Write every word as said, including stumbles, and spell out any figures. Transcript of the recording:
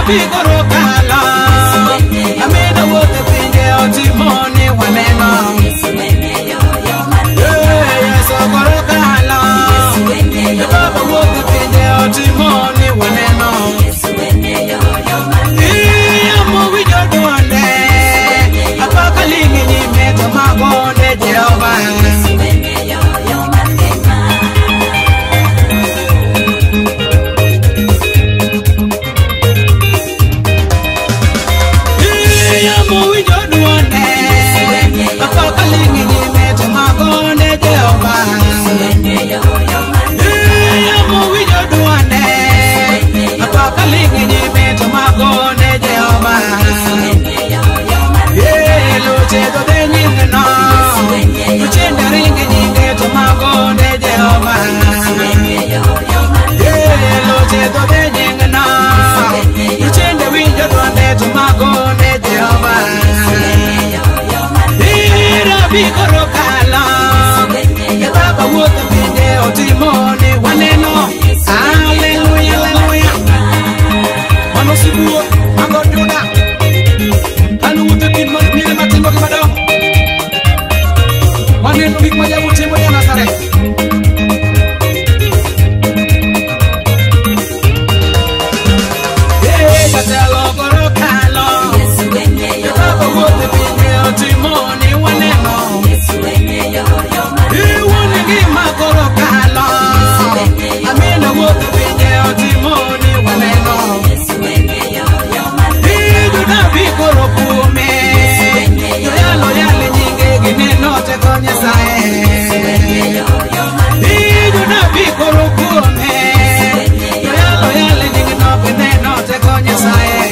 bigoro kala amena wote pinge otimoni waneno Yesu goro kala baba wote pinge otimoni waneno Iyamo wijoduane apaka lingi nyimeto magone Jehova Bigoro kala e baba wote pinge otimoni waneno hallelujah hallelujah mano sibuo mango juda anu wote pinmo ni matimo kimado waneno big moja utimo ya Nazareth eh katalo goro kala e baba wote pinge otimoni waneno Amena wote pinge otimoni waneno Idu na bigoro kume Yoyalo yale nyinge gineno te konye sae Idu na bigoro kume Yoyalo yale nyinge no gineno te konye sae